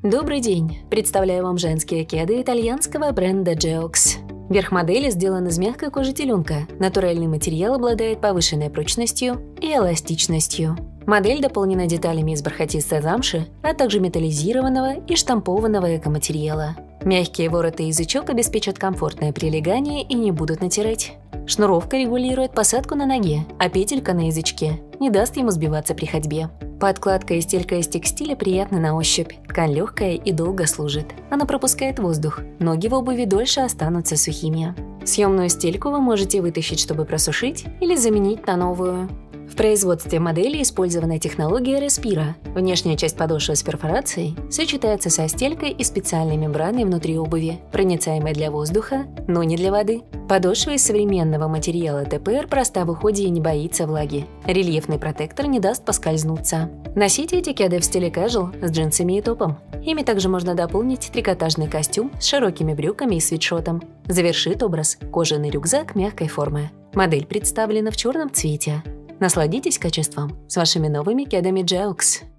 Добрый день! Представляю вам женские кеды итальянского бренда Geox. Верх модели сделан из мягкой кожи теленка. Натуральный материал обладает повышенной прочностью и эластичностью. Модель дополнена деталями из бархатистой замши, а также металлизированного и штампованного экоматериала. Мягкие вороты и язычок обеспечат комфортное прилегание и не будут натирать. Шнуровка регулирует посадку на ноге, а петелька на язычке не даст ему сбиваться при ходьбе. Подкладка и стелька из текстиля приятны на ощупь, ткань легкая и долго служит. Она пропускает воздух, ноги в обуви дольше останутся сухими. Съемную стельку вы можете вытащить, чтобы просушить, или заменить на новую. В производстве модели использована технология Respira. Внешняя часть подошвы с перфорацией сочетается со стелькой и специальной мембраной внутри обуви, проницаемой для воздуха, но не для воды. Подошва из современного материала ТПР проста в уходе и не боится влаги. Рельефный протектор не даст поскользнуться. Носите эти кеды в стиле casual с джинсами и топом. Ими также можно дополнить трикотажный костюм с широкими брюками и свитшотом. Завершит образ кожаный рюкзак мягкой формы. Модель представлена в черном цвете. Насладитесь качеством с вашими новыми кедами Geox.